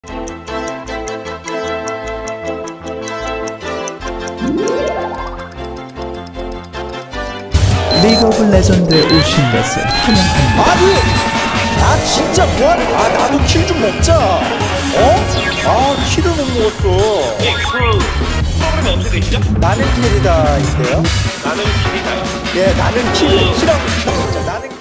리그 오브 레전드에 오신 것을 환영합니다. 아니! 나 진짜 뭐하는 거야? 나도 킬 좀 먹자. 어? 아, 킬을 못 먹었어. 예, 프로그램이 어떻게 되시죠? 나는 킬이다, 인데요? 나는 킬이다. 예, 나는 킬. 킬하고 싶다. 나는 킬.